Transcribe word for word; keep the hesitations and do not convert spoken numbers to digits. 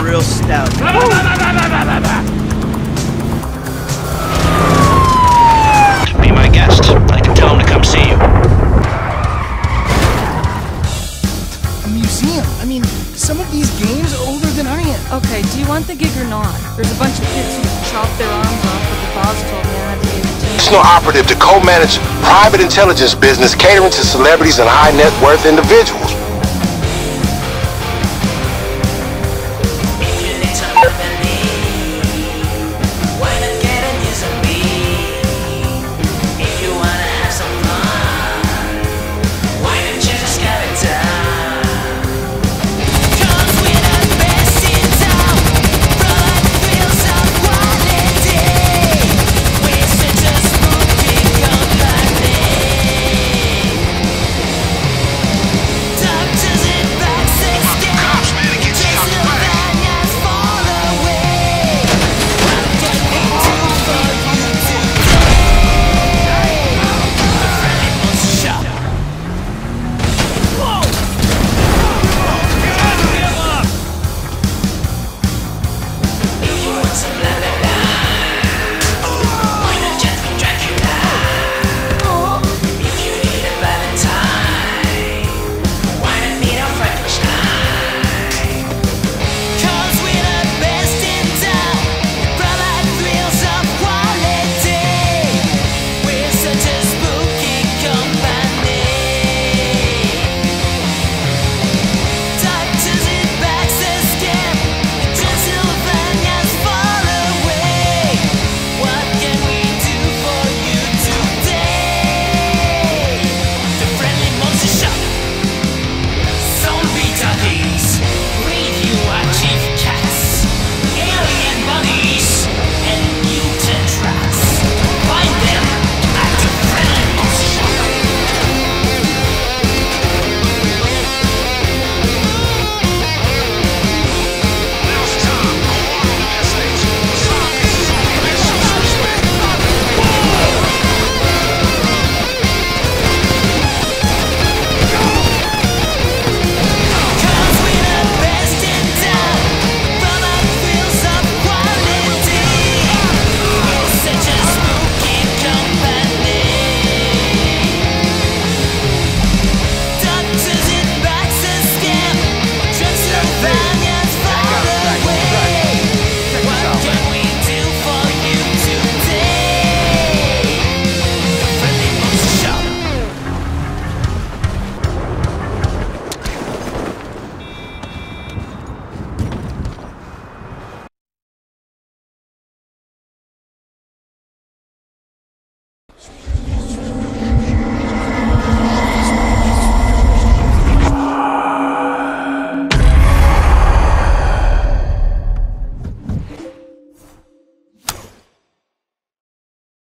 real stout. Be my guest. I can tell him to come see you. A museum. I mean, some of these games are older than I am. Okay, do you want the gig or not? There's a bunch of kids who chopped their arms off, but the boss told me I had to give it to you. Professional operative to co-manage private intelligence business catering to celebrities and high net worth individuals.